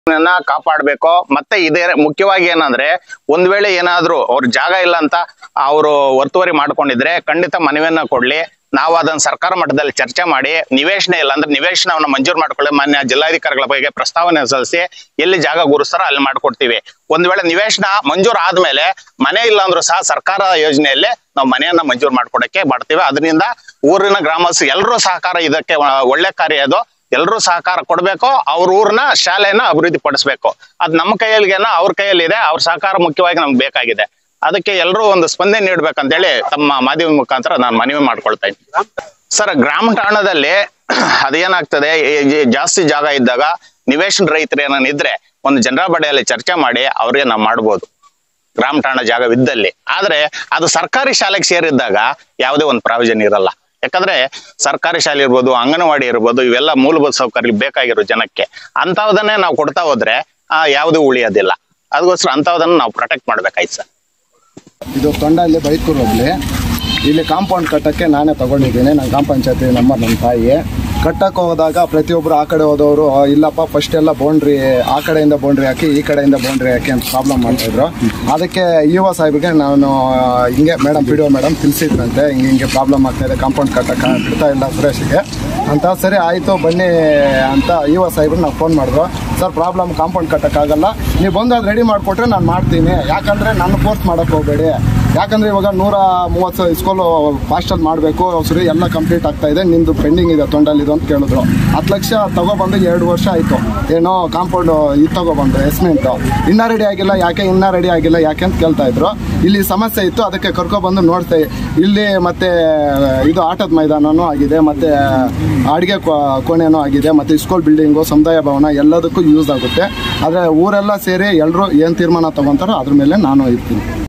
ಕಾಪಾಡಬೇಕು. ಮತ್ತೆ ಇದೇ ಮುಖ್ಯವಾಗಿ ಏನಂದ್ರೆ ಒಂದ್ ವೇಳೆ ಏನಾದ್ರೂ ಅವ್ರ ಜಾಗ ಇಲ್ಲ ಅಂತ ಅವರು ಒತ್ತುವರಿ ಮಾಡ್ಕೊಂಡಿದ್ರೆ ಖಂಡಿತ ಮನವಿಯನ್ನ ಕೊಡ್ಲಿ. ನಾವು ಅದನ್ನ ಸರ್ಕಾರ ಮಟ್ಟದಲ್ಲಿ ಚರ್ಚೆ ಮಾಡಿ ನಿವೇಶನ ಇಲ್ಲ ಅಂದ್ರೆ ನಿವೇಶನವನ್ನ ಮಂಜೂರು ಮಾಡ್ಕೊಳ್ಳಿ. ಮಾನ್ಯ ಜಿಲ್ಲಾಧಿಕಾರಿಗಳ ಬಗ್ಗೆ ಪ್ರಸ್ತಾವನೆ ಸಲ್ಲಿಸಿ ಎಲ್ಲಿ ಜಾಗ ಗುರುಸ್ತಾರೋ ಅಲ್ಲಿ ಮಾಡ್ಕೊಡ್ತೀವಿ. ಒಂದ್ ವೇಳೆ ನಿವೇಶನ ಮಂಜೂರು ಆದ್ಮೇಲೆ ಮನೆ ಇಲ್ಲ ಅಂದ್ರೂ ಸಹ ಸರ್ಕಾರ ಯೋಜನೆಯಲ್ಲಿ ನಾವು ಮನೆಯನ್ನ ಮಂಜೂರು ಮಾಡ್ಕೊಡಕ್ಕೆ ಮಾಡ್ತೀವಿ. ಅದರಿಂದ ಊರಿನ ಗ್ರಾಮಸ್ಥರು ಎಲ್ಲರೂ ಸಹಕಾರ ಇದಕ್ಕೆ ಒಳ್ಳೆ ಕಾರ್ಯ ಅದು. ಎಲ್ಲರೂ ಸಹಕಾರ ಕೊಡ್ಬೇಕು. ಅವ್ರ ಊರ್ನ ಶಾಲೆಯನ್ನ ಅಭಿವೃದ್ಧಿ ಪಡಿಸ್ಬೇಕು. ಅದ್ ನಮ್ಮ ಕೈಯಲ್ಲಿಗೆನ ಅವ್ರ ಕೈಯಲ್ಲಿ ಇದೆ. ಅವ್ರ ಸಹಕಾರ ಮುಖ್ಯವಾಗಿ ನಮ್ಗೆ ಬೇಕಾಗಿದೆ. ಅದಕ್ಕೆ ಎಲ್ಲರೂ ಒಂದು ಸ್ಪಂದನೆ ನೀಡ್ಬೇಕಂತೇಳಿ ತಮ್ಮ ಮಾಧ್ಯಮ ಮುಖಾಂತರ ನಾನು ಮನವಿ ಮಾಡ್ಕೊಳ್ತಾ ಇದ್ದೀನಿ. ಸರ್, ಗ್ರಾಮ ಠಾಣದಲ್ಲಿ ಅದೇನಾಗ್ತದೆ, ಜಾಸ್ತಿ ಜಾಗ ಇದ್ದಾಗ ನಿವೇಶನ ರೈತರು ಏನಿದ್ರೆ ಒಂದು ಜನರ ಬಡಿಯಲ್ಲಿ ಚರ್ಚೆ ಮಾಡಿ ಅವ್ರಿಗೆ ನಾವು ಮಾಡ್ಬೋದು ಗ್ರಾಮ ಠಾಣ ಜಾಗವಿದ್ದಲ್ಲಿ. ಆದ್ರೆ ಅದು ಸರ್ಕಾರಿ ಶಾಲೆಗೆ ಸೇರಿದ್ದಾಗ ಯಾವುದೇ ಒಂದು ಪ್ರಾವಿಷನ್ ಇರಲ್ಲ. ಯಾಕಂದ್ರೆ ಸರ್ಕಾರಿ ಶಾಲೆ ಇರ್ಬೋದು, ಅಂಗನವಾಡಿ ಇರ್ಬೋದು, ಇವೆಲ್ಲ ಮೂಲಭೂತ ಸೌಕರ್ಯ ಬೇಕಾಗಿರೋ ಜನಕ್ಕೆ ಅಂತವದನ್ನೇ ನಾವು ಕೊಡ್ತಾ ಹೋದ್ರೆ ಯಾವ್ದು ಉಳಿಯೋದಿಲ್ಲ. ಅದಕ್ಕೋಸ್ಕರ ಅಂತವದನ್ನ ನಾವು ಪ್ರೊಟೆಕ್ಟ್ ಮಾಡ್ಬೇಕಾಯ್ತು ಸರ್. ಇದು ತೊಂಡಲ್ಲಿ ಬೈಕೂರು ಹೋಗ್ಲಿ, ಇಲ್ಲಿ ಕಾಂಪೌಂಡ್ ಕಟ್ಟಕ್ಕೆ ನಾನೇ ತಗೊಂಡಿದ್ದೀನಿ. ನಾನು ಗ್ರಾಮ ಪಂಚಾಯತಿ ನಮ್ಮ ತಾಯಿ ಕಟ್ಟಕ್ಕೆ ಹೋದಾಗ ಪ್ರತಿಯೊಬ್ಬರು ಆ ಕಡೆ ಹೋದವರು ಇಲ್ಲಪ್ಪ ಫಸ್ಟ್ ಎಲ್ಲ ಬೌಂಡ್ರಿ ಆ ಕಡೆಯಿಂದ ಬೌಂಡ್ರಿ ಹಾಕಿ ಈ ಕಡೆಯಿಂದ ಬೌಂಡ್ರಿ ಹಾಕಿ ಅಂತ ಪ್ರಾಬ್ಲಮ್ ಮಾಡ್ತಾಯಿದ್ರು. ಅದಕ್ಕೆ ಇಒ ಸಾಹೇಬ್ಗೆ ನಾನು ಹಿಂಗೆ madam P D O madam ತಿಳಿಸಿದ್ರಂತೆ, ಹಿಂಗೆ ಪ್ರಾಬ್ಲಮ್ ಆಗ್ತಾಯಿದೆ, ಕಾಂಪೌಂಡ್ ಕಟ್ಟಕ್ಕೆ ಬಿಡ್ತಾ ಇಲ್ಲ ಸುರೇಶ್ಗೆ ಅಂತ. ಸರಿ ಆಯಿತು ಬನ್ನಿ ಅಂತ ಇಒ ಸಾಹೇಬ್ರಿಗೆ ನಾವು ಫೋನ್ ಮಾಡಿದ್ರು. ಸರ್ ಪ್ರಾಬ್ಲಮ್ ಕಾಂಪೌಂಡ್ ಕಟ್ಟಕ್ಕಾಗಲ್ಲ, ನೀವು ಬಂದು ಅದು ರೆಡಿ ಮಾಡಿಕೊಟ್ರೆ ನಾನು ಮಾಡ್ತೀನಿ, ಯಾಕಂದರೆ ನಾನು ಫೋರ್ಸ್ ಮಾಡೋಕ್ಕೆ ಹೋಗಬೇಡಿ. ಯಾಕಂದರೆ ಇವಾಗ 130 ಸ್ಕೂಲು ಫಾಸ್ಟಲ್ಲಿ ಮಾಡಬೇಕು, ಸರಿ ಎಲ್ಲ ಕಂಪ್ಲೀಟ್ ಆಗ್ತಾಯಿದೆ, ನಿಮ್ಮದು ಪೆಂಡಿಂಗ್ ಇದೆ ತೊಂಡಲ್ಲಿದು ಅಂತ ಕೇಳಿದ್ರು. 10 ಲಕ್ಷ ತಗೊಬಂದು 2 ವರ್ಷ ಆಯಿತು. ಏನೋ ಕಾಂಪೌಂಡು ಇದು ತಗೊಬಂದು ಎಸ್ಮೆಂಟು ಇನ್ನೂ ರೆಡಿ ಆಗಿಲ್ಲ, ಇನ್ನೂ ರೆಡಿ ಆಗಿಲ್ಲ ಯಾಕೆ ಅಂತ ಕೇಳ್ತಾಯಿದ್ರು. ಇಲ್ಲಿ ಸಮಸ್ಯೆ ಇತ್ತು, ಅದಕ್ಕೆ ಕರ್ಕೊಬಂದು ನೋಡ್ತಾ ಇಲ್ಲಿ ಮತ್ತೆ ಇದು ಆಟದ ಮೈದಾನನೂ ಆಗಿದೆ, ಮತ್ತು ಅಡುಗೆ ಕೋಣೆನೂ ಆಗಿದೆ, ಮತ್ತು ಸ್ಕೂಲ್ ಬಿಲ್ಡಿಂಗು ಸಮುದಾಯ ಭವನ ಎಲ್ಲದಕ್ಕೂ ಯೂಸ್ ಆಗುತ್ತೆ. ಆದರೆ ಊರೆಲ್ಲ ಸೇರಿ ಎಲ್ಲರೂ ಏನು ತೀರ್ಮಾನ ತೊಗೊತಾರೋ ಅದ್ರ ಮೇಲೆ ನಾನು ಇರ್ತೀನಿ.